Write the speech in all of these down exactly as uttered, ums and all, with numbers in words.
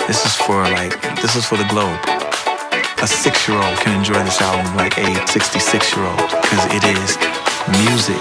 This is for like, this is for the globe. A six-year-old can enjoy this album like a sixty-six-year-old, because it is music.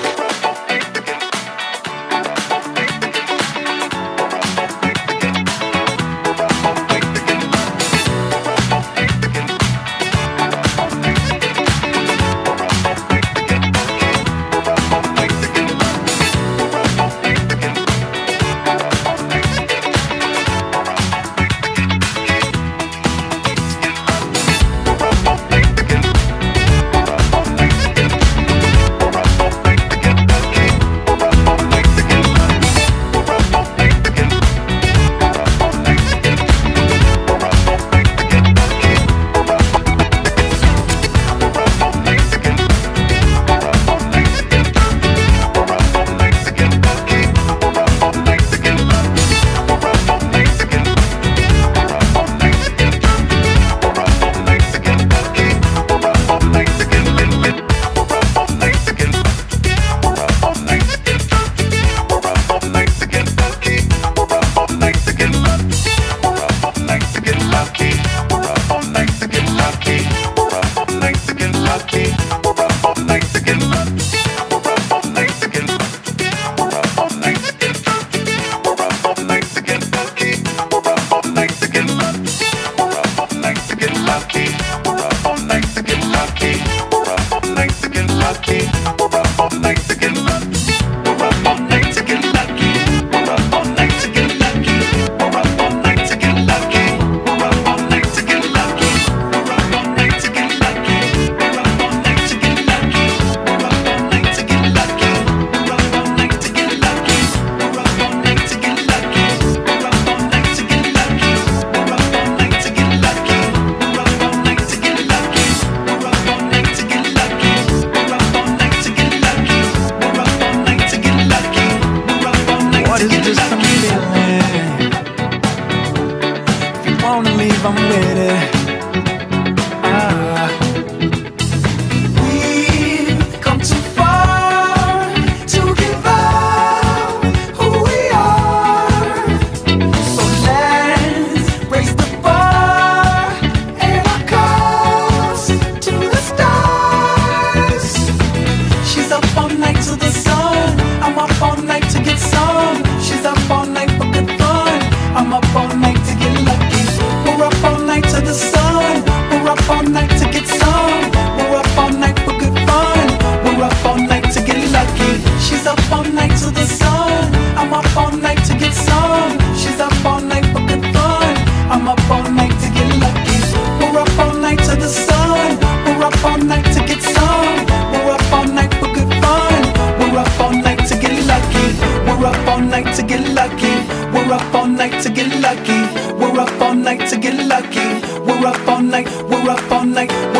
I'm with it. Ah. We've come too far to give up who we are. So let's raise the bar and our cups to the stars. She's up all night to the sun. I'm up all night to get some. She's up all night for good fun. I'm up all night to get lucky. We're up all night to the sun. We're up all night to get some. We're up all night for good fun. We're up all night to get lucky. She's up all night to the sun. I'm up all night to get some. She's up all night for good fun. I'm up all night to get lucky. We're up all night to the sun. We're up all night to get some. We're up all night for good fun. We're up all night to get lucky. We're up all night to get lucky. We're up all night to get lucky. We're up all night to get lucky. We're up all night. We're up all night.